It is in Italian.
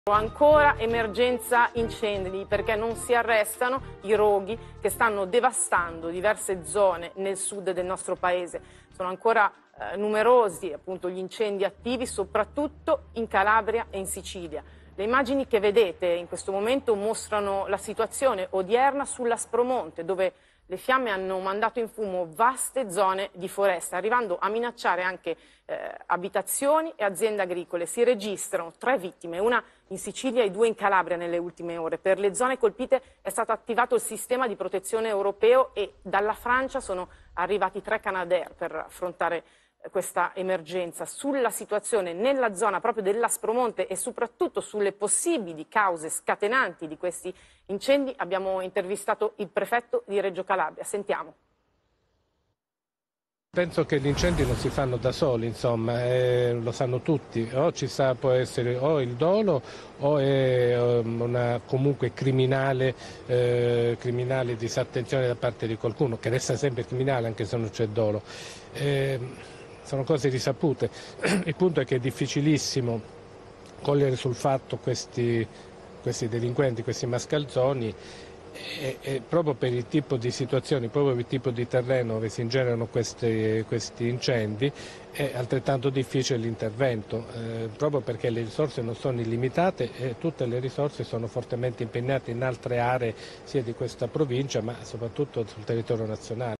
Ancora emergenza incendi perché non si arrestano i roghi che stanno devastando diverse zone nel sud del nostro paese. Sono ancora numerosi appunto gli incendi attivi, soprattutto in Calabria e in Sicilia. Le immagini che vedete in questo momento mostrano la situazione odierna sull'Aspromonte, dove le fiamme hanno mandato in fumo vaste zone di foresta, arrivando a minacciare anche abitazioni e aziende agricole. Si registrano 3 vittime, una in Sicilia e 2 in Calabria nelle ultime ore. Per le zone colpite è stato attivato il sistema di protezione europeo e dalla Francia sono arrivati 3 Canadair per affrontare questa emergenza. Sulla situazione nella zona proprio dell'Aspromonte e soprattutto sulle possibili cause scatenanti di questi incendi abbiamo intervistato il prefetto di Reggio Calabria. Sentiamo. Penso che gli incendi non si fanno da soli, insomma, lo sanno tutti, può essere o il dolo o è una comunque criminale disattenzione da parte di qualcuno, che resta sempre criminale anche se non c'è dolo. Sono cose risapute. Il punto è che è difficilissimo cogliere sul fatto questi delinquenti, questi mascalzoni, e proprio per il tipo di situazioni, proprio per il tipo di terreno dove si ingenerano questi incendi è altrettanto difficile l'intervento, proprio perché le risorse non sono illimitate e tutte le risorse sono fortemente impegnate in altre aree sia di questa provincia ma soprattutto sul territorio nazionale.